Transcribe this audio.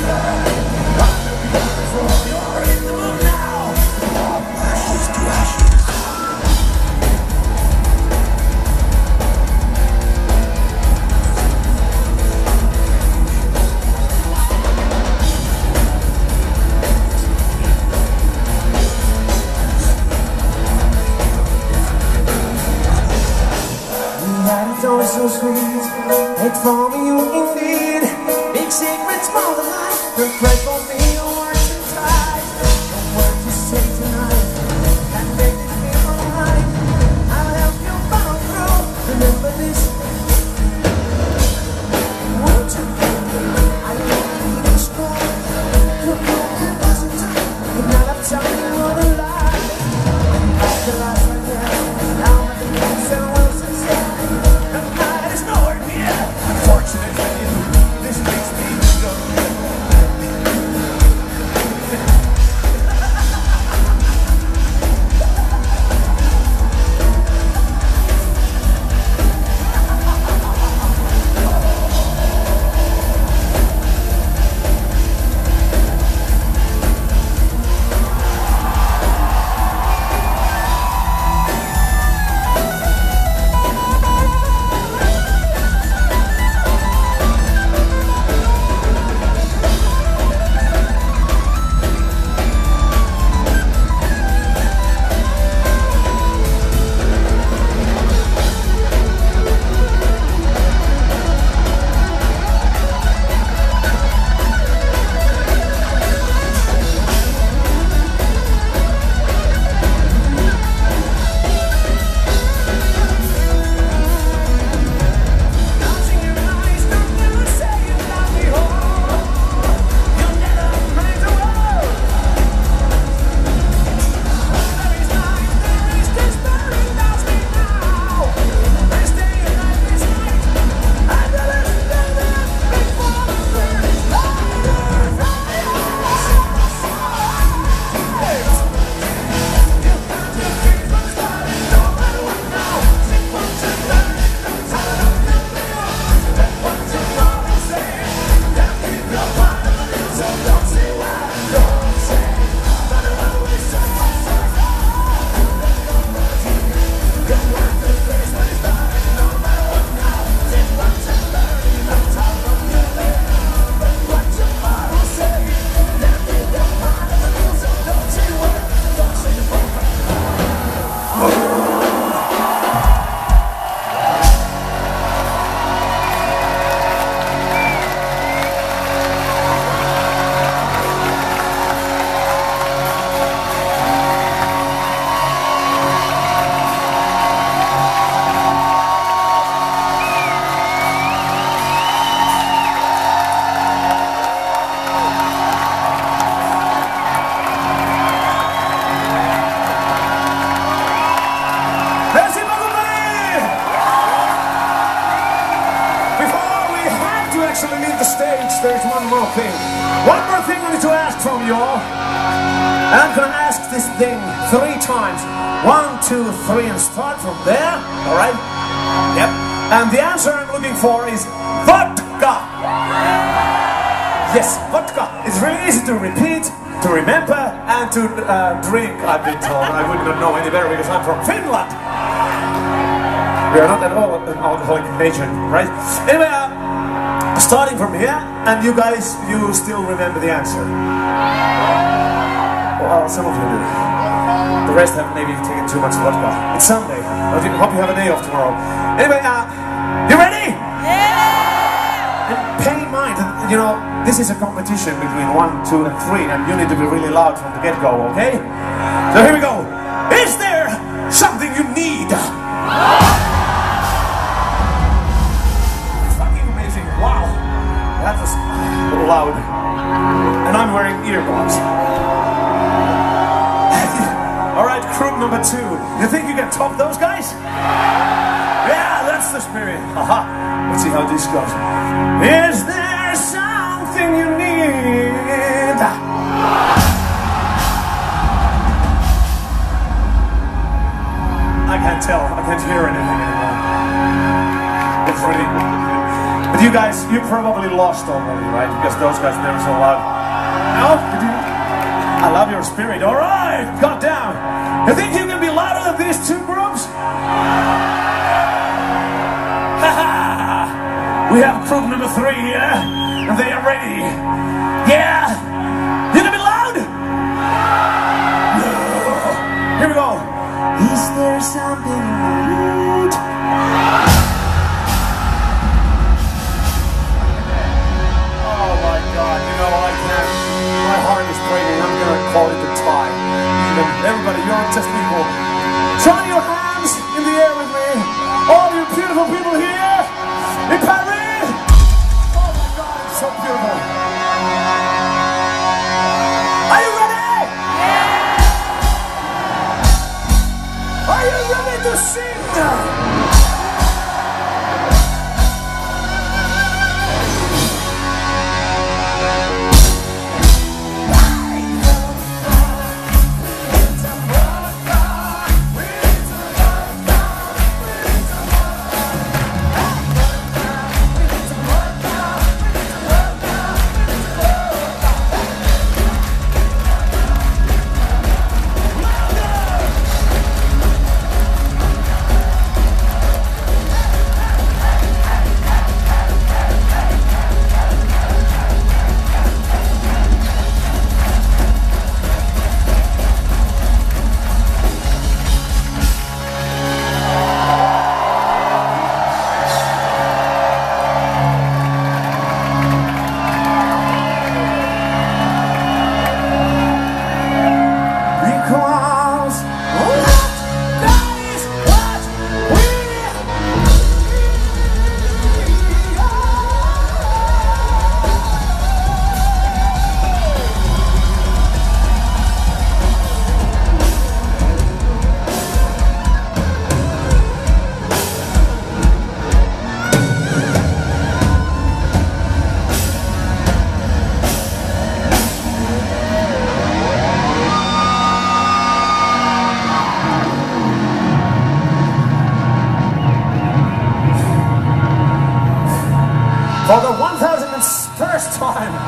So sweet, it's for you indeed. Big secrets for the night. Don't pray for me, your words inside. Don't words you say tonight can make it feel alright. I'll help you follow through. Remember this. Won't you I won't be this strong. You're broken, wasn't time. You're not uptown, you're the light. I'm back to life again. Now I can dance and will succeed. This makes me go. There's one more thing. One more thing I need to ask from you all. And I'm gonna ask this thing 3 times. 1, 2, 3, and start from there. Alright? Yep. And the answer I'm looking for is vodka. Yes, vodka. It's really easy to repeat, to remember, and to drink, I've been told. I would not know any better because I'm from Finland. We are not at all an alcoholic nation, right? Anyway, starting from here, and you guys, you still remember the answer. Well, some of you do. The rest have maybe taken too much vodka. It's Sunday. I hope you have a day off tomorrow. Anyway, you ready? Yeah! And pay in mind, you know, this is a competition between 1, 2, and 3, and you need to be really loud from the get-go, okay? So here we go. Is there something you need? That was loud. And I'm wearing earbuds. Alright, crew number 2. You think you can top those guys? Yeah, that's the spirit. Haha. Let's see how this goes. Is there something you need? I can't tell. I can't hear anything anymore. It's really... But you guys, you probably lost already, right? Because those guys never so loud. No? Did you? I love your spirit. All right, got down. You think you can be louder than these two groups? We have group number 3 here, and they are ready. Yeah? You gonna be loud? No. Here we go. Is there something you need? Oh my God, you know I can't. My heart is breaking. I'm gonna call it a tie. Even everybody, you're just equal. Try your hands in the air with me. All you beautiful people here in Paris. Oh my God, it's so beautiful. Are you ready? Yeah. Are you ready to sing? For the 1001st time,